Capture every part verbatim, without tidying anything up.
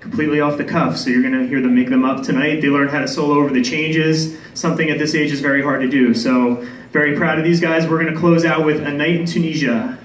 completely off the cuff, so you're going to hear them make them up tonight. They learned how to solo over the changes, something at this age is very hard to do. So very proud of these guys. We're going to close out with A Night in Tunisia.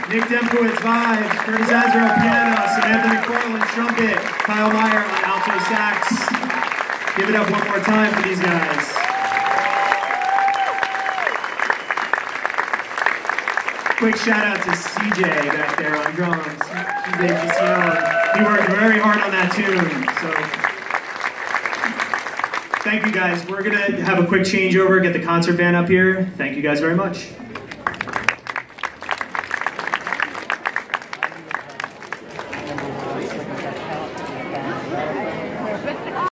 Nick Demkowitz, vibes. Curtis Azaro, piano. Samantha McFarland, trumpet. Kyle Meyer on alto sax. Give it up one more time for these guys. Quick shout out to C J back there on drums. C J Gissione. He worked very hard on that tune. So thank you guys. We're gonna have a quick changeover, get the concert band up here. Thank you guys very much.